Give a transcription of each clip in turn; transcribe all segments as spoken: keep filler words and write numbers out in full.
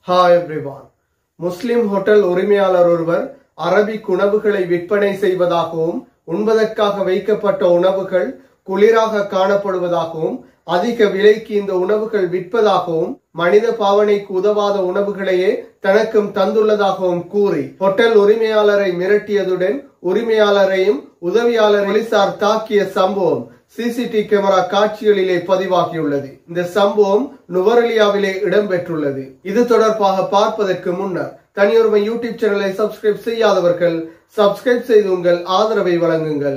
Hi everyone. முஸ்லிம் hotel உரிமையாளர் ஒருவர் Arabic உணவுகளை விற்பனை செய்வதாகவும் உண்பதற்காக வைக்கப்பட்ட உணவுகள் குளிராக காணப்படுவதாகவும் அதிக விலைக்கு இந்த உணவுகள் விற்பதாகவும் மனித பாவனைக்கு உதவாத உணவுகளையே தனக்கும் தந்துள்ளதாகவும் கூறி ஹோட்டல் உரிமையாளரை மிரட்டியதுடன் உரிமையாளரையும் உதவியாளர் போலீசார் தாக்கிய சம்பவம் சிசிடிவி கேமரா காட்சிகளிலே பதிவாகியுள்ளது. இந்த சம்பவம் நுவரெலியாவிலே இடம்பெற்றுள்ளது. இது தொடர்பாக பார்ப்பதற்கு முன்னர் தனியொருமை யூடியூப் சேனலை சப்ஸ்கிரைப் செய்யாதவர்கள் சப்ஸ்கிரைப் செய்து உங்கள் ஆதரவை வழங்குங்கள்.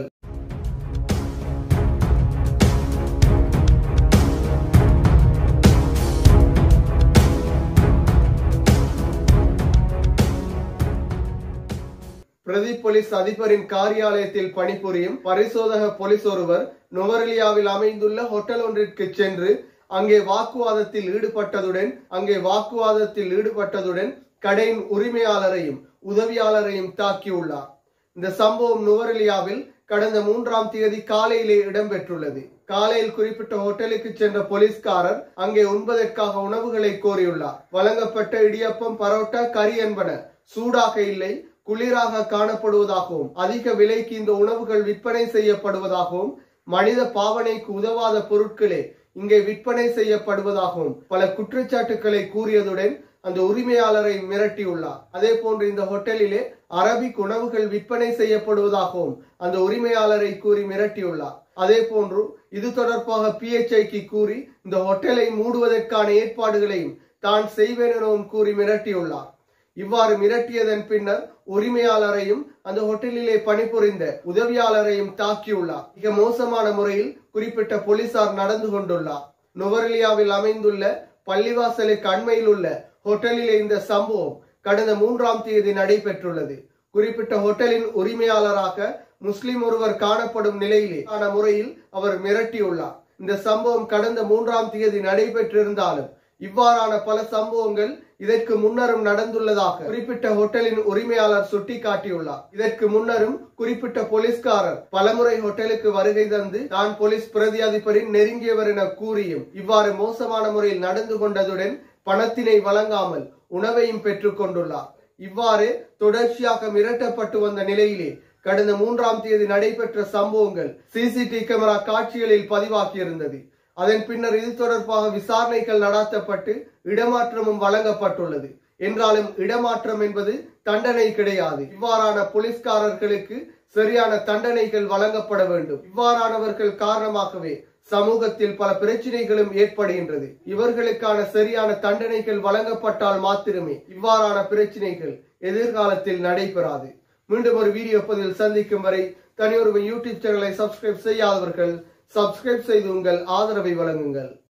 பிரதி போலீஸ் அதிபரின் காரியாலயத்தில் பணிபுரியும் பரிசோதக போலீஸ் ஒருவர் நுவரெலியாவில் அமைந்துள்ள ஹோட்டல் ஒன்றிற்கு சென்று அங்கே வாக்குவாதத்தில் ஈடுபட்டதுடன் அங்கே வாக்குவாதத்தில் ஈடுபட்டதுடன் கடையின் உரிமையாளரையும் உதவியாளரையும் தாக்கியுள்ளார். இந்த சம்பவம் நுவரெலியாவில் கடந்த மூன்றாம் தேதி காலையிலே இடம்பெற்றுள்ளது. காலையில் குறிப்பிட்ட ஹோட்டலுக்கு சென்ற போலீஸ்காரர் அங்கே உண்பதற்காக உணவுகளை கோரியுள்ளார். வழங்கப்பட்ட இடியப்பம், பரோட்டா, கறி என்பன சூடாக இல்லை, குளிராக காணப்படுவதாகவும் அதிக விலைக்கு இந்த உணவுகள் விற்பனை செய்யப்படுவதாகவும் மனித பாவனைக்கு உதவாத பொருட்களே இங்கே விற்பனை செய்யப்படுவதாகவும் பல குற்றச்சாட்டுக்களை கூறியதுடன் அந்த உரிமையாளரை மிரட்டியுள்ளார். அதே போன்று இந்த ஹோட்டலிலே அரபிக் உணவுகள் விற்பனை செய்யப்படுவதாகவும் அந்த உரிமையாளரை கூறி மிரட்டியுள்ளார். அதே போன்று இது தொடர்பாக பிஎச்ஐக்கு கூறி இந்த ஹோட்டலை மூடுவதற்கான ஏற்பாடுகளையும் தான் செய்வேன் எனவும் கூறி மிரட்டியுள்ளார். இவ்வாறு மிரட்டியதன் பின்னர் உரிமையாளரையும் அந்த ஹோட்டலிலே பணிபுரிந்த உதவியாளரையும் தாக்கியுள்ளார். மிக மோசமான முறையில் குறிப்பிட்ட போலீசார் நடந்து கொண்டுள்ளார். நுவரெலியாவில் அமைந்துள்ள பள்ளிவாசலுக்கு அண்மையில் உள்ள ஹோட்டலிலே இந்த சம்பவம் கடந்த மூன்றாம் தேதி நடைபெற்றுள்ளது. குறிப்பிட்ட ஹோட்டலின் உரிமையாளராக முஸ்லிம் ஒருவர் காணப்படும் நிலையிலே ஆன முறையில் அவர் மிரட்டியுள்ளார். இந்த சம்பவம் கடந்த மூன்றாம் தேதி நடைபெற்றிருந்தாலும் இவ்வாறான பல சம்பவங்கள் இதற்கு முன்னரும் நடந்துள்ளதாக குறிப்பிட்ட ஹோட்டலின் உரிமையாளர் சுட்டிக்காட்டியுள்ளார். இதற்கு முன்னரும் குறிப்பிட்ட போலீஸ்காரர் பலமுறை ஹோட்டலுக்கு வருகை தந்து தான் போலீஸ் பிரதி அதிபரின் நெருங்கியவர் என கூறியும் இவ்வாறு மோசமான முறையில் நடந்து கொண்டதுடன் பணத்தினை வழங்காமல் உணவையும் பெற்றுக் கொண்டுள்ளார். இவ்வாறு தொடர்ச்சியாக மிரட்டப்பட்டு வந்த நிலையிலே கடந்த மூன்றாம் தேதி நடைபெற்ற சம்பவங்கள் சிசிடிவி கேமரா காட்சிகளில் பதிவாகியிருந்தது. அதன் பின்னர் இது தொடர்பாக விசாரணைகள் நடத்தப்பட்டு இடமாற்றமும் வழங்கப்பட்டுள்ளது. என்றாலும் இடமாற்றம் என்பது தண்டனை கிடையாது. இவ்வாறான போலீஸ்காரர்களுக்கு சரியான தண்டனைகள் வழங்கப்பட வேண்டும். இவ்வாறானவர்கள் காரணமாகவே சமூகத்தில் பல பிரச்சனைகளும் ஏற்படுகின்றது. இவர்களுக்கான சரியான தண்டனைகள் வழங்கப்பட்டால் மாத்திரமே இவ்வாறான பிரச்சனைகள் எதிர்காலத்தில் நடைபெறாது. மீண்டும் ஒரு வீடியோ பதிவில் சந்திக்கும் வரை தனியொருமை யூடியூப் சேனலை சப்ஸ்கிரைப் செய்யாதவர்கள் சப்ஸ்கிரைப் செய்து உங்கள் ஆதரவை வழங்குங்கள்.